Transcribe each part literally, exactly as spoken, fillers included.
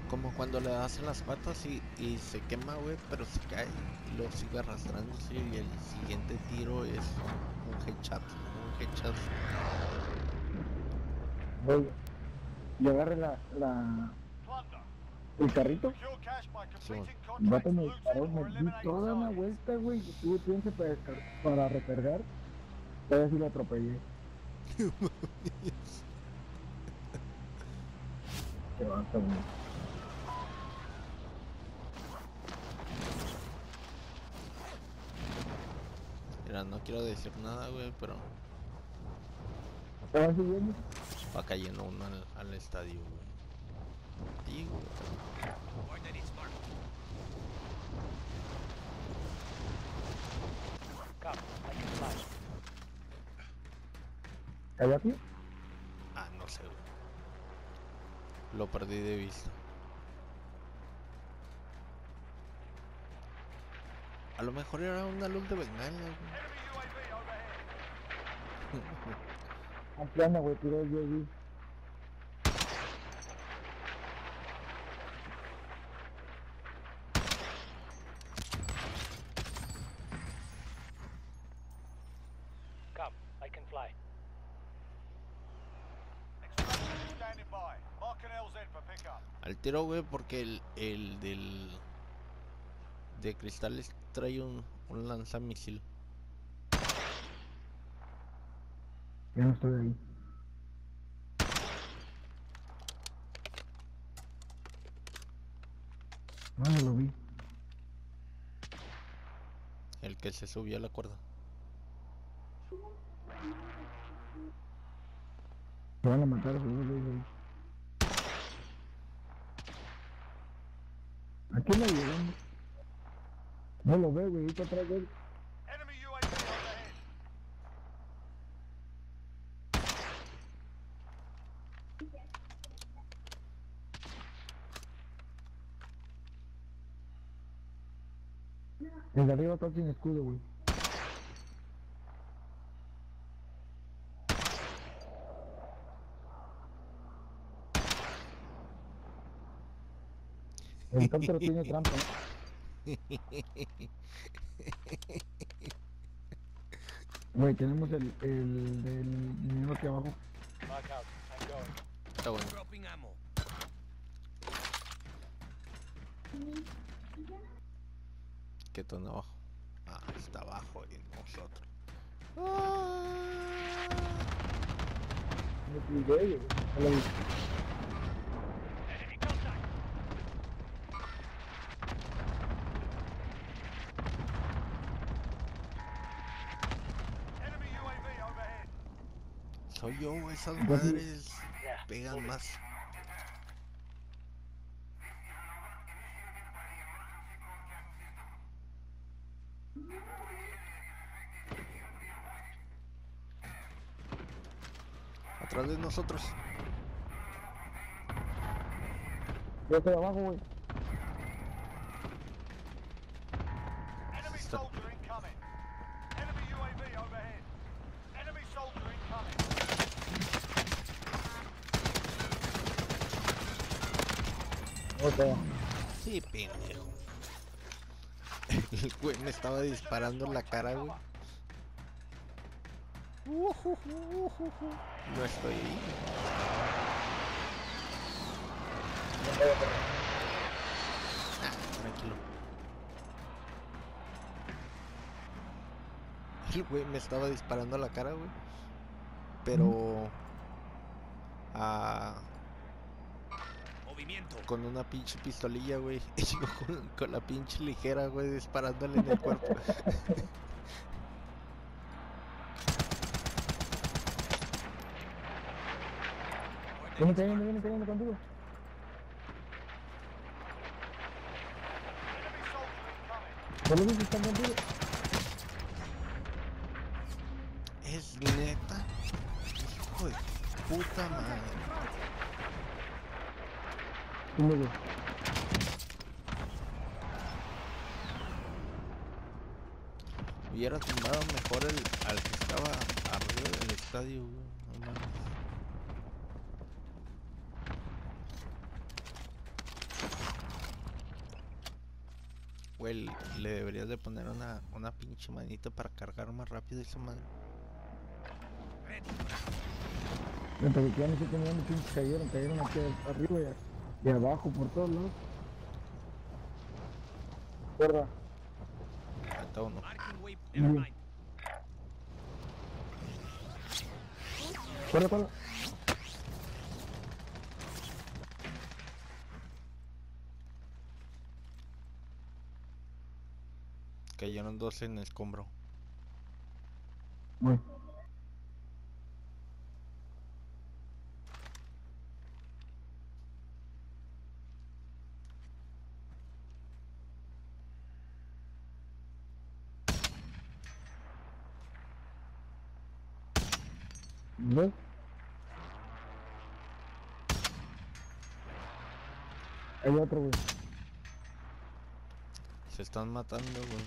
Como cuando le das en las patas y, y se quema, güey, pero se cae y luego sigue arrastrándose y el siguiente tiro es un headshot, un headshot. Güey, yo agarré la, la, el carrito, Sí, bueno. el vato me disparó, me di toda una vuelta, güey, y tuve tiempo para, descar- para recargar, todavía sí lo atropellé. Qué vato, güey. Mira, no quiero decir nada, güey, pero ¿Estaban siguiendo? va cayendo uno al, al estadio, güey. Sí, güey. Coordinates marked. Copy. I can fly. ¿Cayó aquí? Ah, no sé, güey. Lo perdí de vista. A lo mejor era una luz de bengala, güey. Ampliando, güey, tiró el U A V. Copy. I can fly. Standing by. Marking L Z for pickup. Al tiro, güey, porque el, el del... de cristales trae un, un lanzamisil. Ya no estoy ahí. No, no lo vi. El que se subió a la cuerda. Se van a matar, güey, güey, güey. ¿A quién le llegando? No lo veo, güey, ahorita atrás de él. Enemy U A V overhead. Desde arriba está sin escudo, güey. El helicóptero tiene trampa, ¿no? Güey, tenemos el, el del niño aquí abajo. Lock out. I'm going. Está bueno. Dropping ammo. ¿Qué tono abajo? Ah, está abajo y nosotros. Me pillé, güey. No lo vi. Enemy contact. Enemy U A V overhead. Soy yo, esas Yo sí. madres Yeah. pegan moving. más. Atrás de nosotros. Yo estoy abajo, güey. Enemy Stop. soldier incoming. Enemy U A V overhead. Enemy soldier incoming. No, estoy abajo. Sí, pendejo. El güey me estaba disparando en la cara, güey. No estoy ahí. Ah, tranquilo. El güey me estaba disparando a la cara, güey. Pero... ah, Movimiento. con una pinche pistolilla, güey. Y yo con, con la pinche ligera, güey, disparándole en el cuerpo. Viene cayendo, viene cayendo contigo. Enemy soldier incoming. ¿Ya lo viste? Están contigo. Es neta. Hijo de puta madre. Sí, me veo. Hubiera tumbado mejor el, al que estaba arriba del estadio, güey. No mames. Güey, le deberías de poner una, una pinche manita para cargar más rápido esa madre. Mientras que ya no sé cómo me pinches cayeron, cayeron aquí arriba y, a- y abajo, por todos lados. Guarda. Ahí está uno. Bien. Guarda, guarda. Cayeron dos en el escombro. Voy. ¿Ves? Hay otro, güey. Se están matando, güey.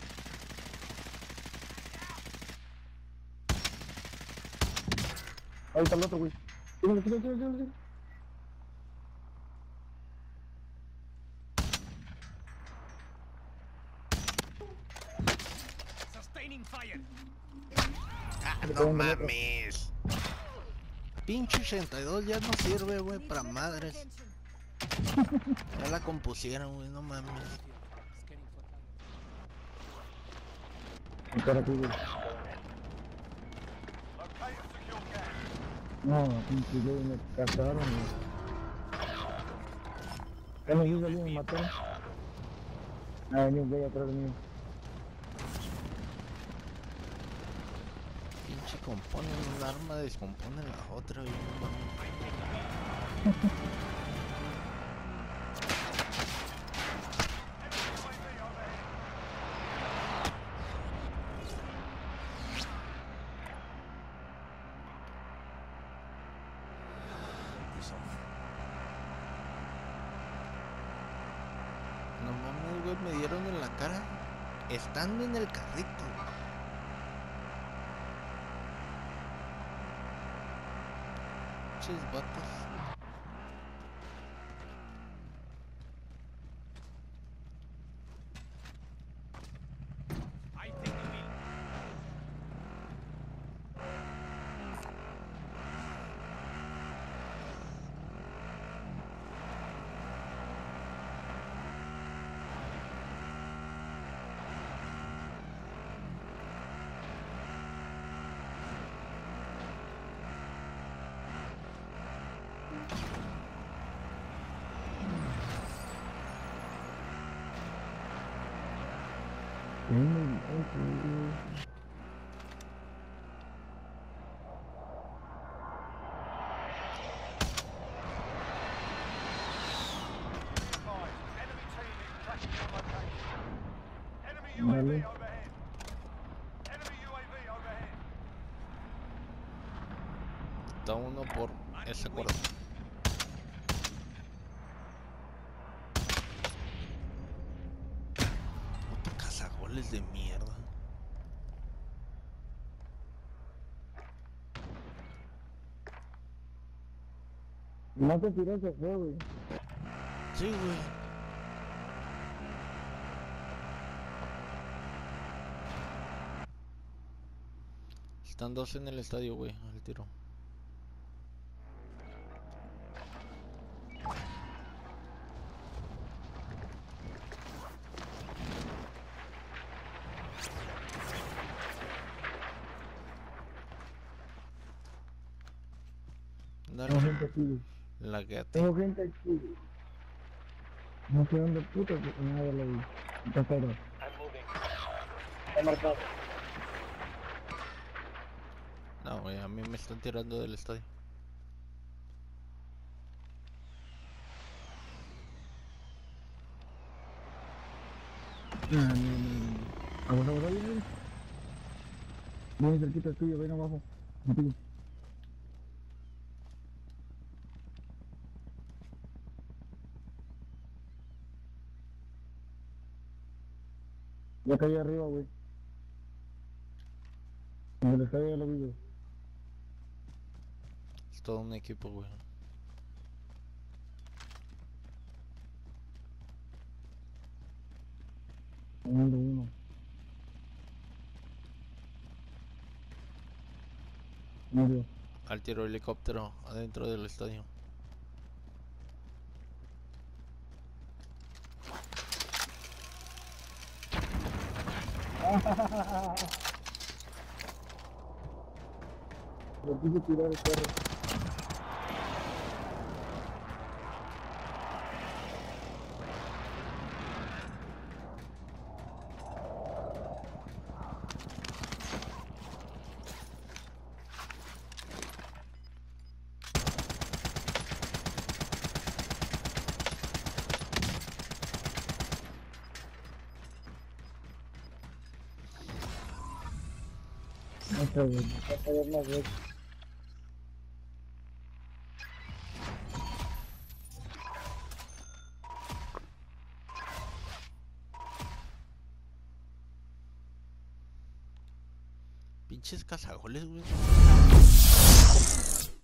Ahí está el otro, güey. Tírale, tírale, tírale, tírale. Sustaining fire. ¡Ah, Le no pegan del otro. mames! Pinche ochenta y dos ya no sirve, güey, para madres. Ya la compusieron, güey, no mames. Espera aquí, güey. Locate and secure gas. No, pinche güey, me cazaron, güey. ¿Qué me hizo alguien? ¿Me mataron? Ah, venía un güey atrás de mí. Pinche compone un arma, descompone la otra, güey, no mames. No mames, güey, me dieron en la cara estando en el carrito. Pinches vatos. I take the wheel. Five. Enemy team is tracking your location. Enemy U A V Vale. overhead. Enemy U A V overhead. Está uno por ese cuarto. Puto cazagoles de mierda. No te tiré ese fue, güey. Sí, güey. Están dos en el estadio, güey, al tiro. Tengo Dale, gente aquí, güey. lagueate. Tengo gente aquí, güey. No sé dónde puta, que nada ya lo vi. Está afuera. I'm moving. Está marcado. No, güey, a mí me están tirando del estadio. No, no, no, no. Vamos, vamos, vamos, vamos. Viene cerquita tuyo, ven abajo. Contigo. Ya caí arriba, güey. En el estadio ya lo vi, güey. Es todo un equipo, güey. Tomando uno. Murió. Al tiro helicóptero adentro del estadio. Lo quise tirar el carro. Otra vez, me va a caer más veces. Pinches cazagoles, güey.